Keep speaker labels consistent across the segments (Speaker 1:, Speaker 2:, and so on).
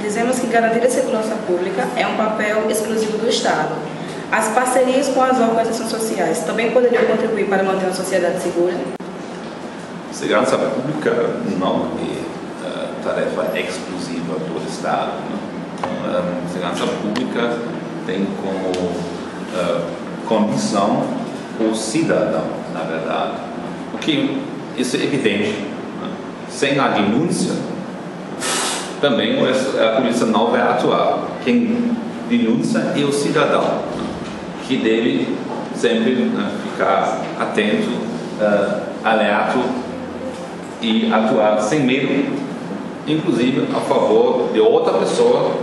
Speaker 1: Dizemos que garantir a segurança pública é um papel exclusivo do Estado. As parcerias com as organizações sociais também poderiam contribuir para manter uma sociedade segura?
Speaker 2: Segurança pública não é tarefa exclusiva do Estado. Segurança pública tem como condição o cidadão, na verdade. Porque isso é evidente. Sem a denúncia, também a polícia não vai atuar. Quem denuncia é o cidadão, que deve sempre ficar atento, alerta e atuar sem medo, inclusive a favor de outra pessoa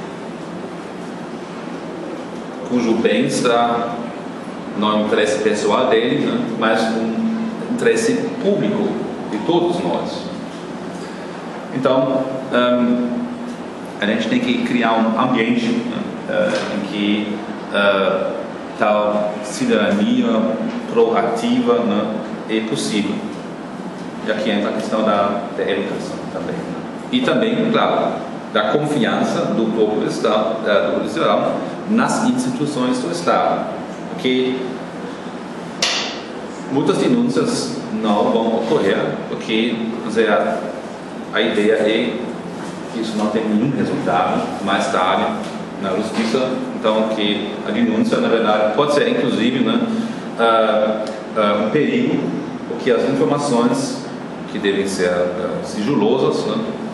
Speaker 2: cujo bem-estar não é um interesse pessoal dele, mas um interesse público de todos nós. Então, a gente tem que criar um ambiente em que tal cidadania proativa é possível. E aqui entra a questão da educação também. E também, claro, da confiança do próprio Estado, do policial, nas instituições do Estado. Porque muitas denúncias não vão ocorrer, porque a ideia é que isso não tem nenhum resultado mais tarde na justiça. Então, que a denúncia, na verdade, pode ser inclusive um perigo, porque as informações que devem ser sigilosas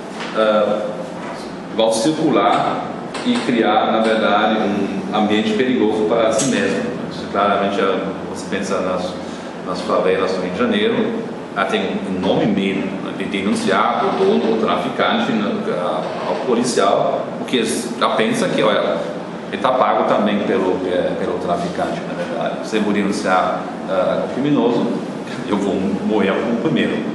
Speaker 2: vão circular e criar, na verdade, um ambiente perigoso para si mesmo. Isso, claramente, você pensa nas favelas do Rio de Janeiro, tem um enorme medo de denunciar o dono, o traficante, ao policial, porque já pensa que, olha, ele está pago também pelo traficante, na verdade. Se eu vou denunciar o criminoso, eu vou morrer como primeiro.